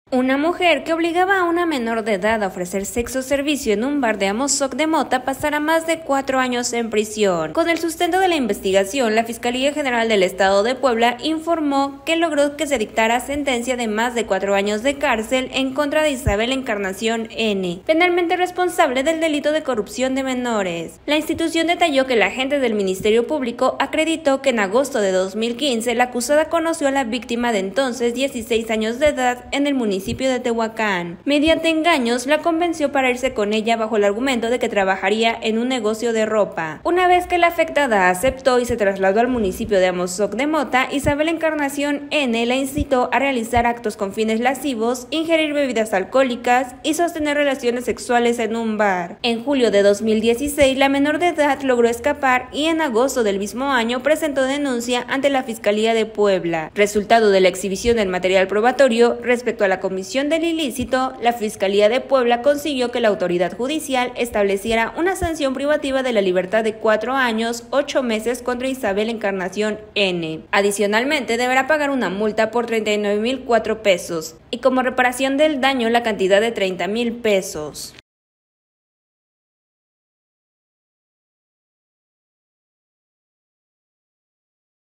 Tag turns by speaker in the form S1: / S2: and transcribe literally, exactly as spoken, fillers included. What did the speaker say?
S1: Una mujer que obligaba a una menor de edad a ofrecer sexo servicio en un bar de Amozoc de Mota pasará más de cuatro años en prisión. Con el sustento de la investigación, la Fiscalía General del Estado de Puebla informó que logró que se dictara sentencia de más de cuatro años de cárcel en contra de Isabel Encarnación N., penalmente responsable del delito de corrupción de menores. La institución detalló que el agente del Ministerio Público acreditó que en agosto de dos mil quince la acusada conoció a la víctima de entonces dieciséis años de edad en el municipio municipio de Tehuacán. Mediante engaños, la convenció para irse con ella bajo el argumento de que trabajaría en un negocio de ropa. Una vez que la afectada aceptó y se trasladó al municipio de Amozoc de Mota, Isabel Encarnación N. la incitó a realizar actos con fines lascivos, ingerir bebidas alcohólicas y sostener relaciones sexuales en un bar. En julio de dos mil dieciséis, la menor de edad logró escapar y en agosto del mismo año presentó denuncia ante la Fiscalía de Puebla. Resultado de la exhibición del material probatorio respecto a la comisión del ilícito, la Fiscalía de Puebla consiguió que la autoridad judicial estableciera una sanción privativa de la libertad de cuatro años, ocho meses contra Isabel Encarnación N. Adicionalmente, deberá pagar una multa por treinta y nueve mil cuatro pesos y como reparación del daño la cantidad de treinta mil pesos.